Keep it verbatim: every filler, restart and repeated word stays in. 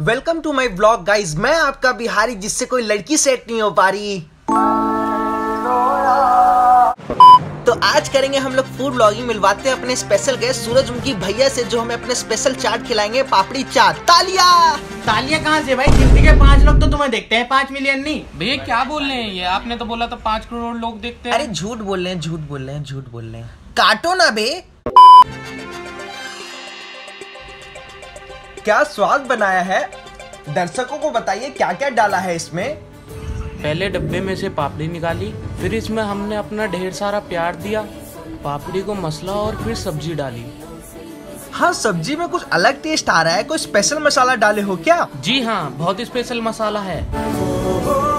Welcome to my vlog guys. मैं आपका बिहारी जिससे कोई लड़की सेट नहीं हो पा रही। तो आज करेंगे हम लोग फूड व्लॉगिंग। मिलवाते हैं अपने स्पेशल गेस्ट सूरजमुखी भैया से, जो हमें अपने स्पेशल चाट खिलाएंगे, पापड़ी चाट। तालियां तालियां कहाँ से भाई? गिनती के पांच लोग तो तुम्हें देखते हैं, पांच मिलियन नहीं। भैया क्या बोल रहे हैं ये? आपने तो बोला था पांच करोड़ लोग देखते हैं। अरे झूठ बोल रहे हैं, झूठ बोल रहे हैं, झूठ बोल रहे हैं। काटो ना बे। क्या स्वाद बनाया है, दर्शकों को बताइए क्या क्या डाला है इसमें। पहले डब्बे में से पापड़ी निकाली, फिर इसमें हमने अपना ढेर सारा प्यार दिया, पापड़ी को मसला और फिर सब्जी डाली। हाँ, सब्जी में कुछ अलग टेस्ट आ रहा है। कोई स्पेशल मसाला डाले हो क्या? जी हाँ, बहुत स्पेशल मसाला है।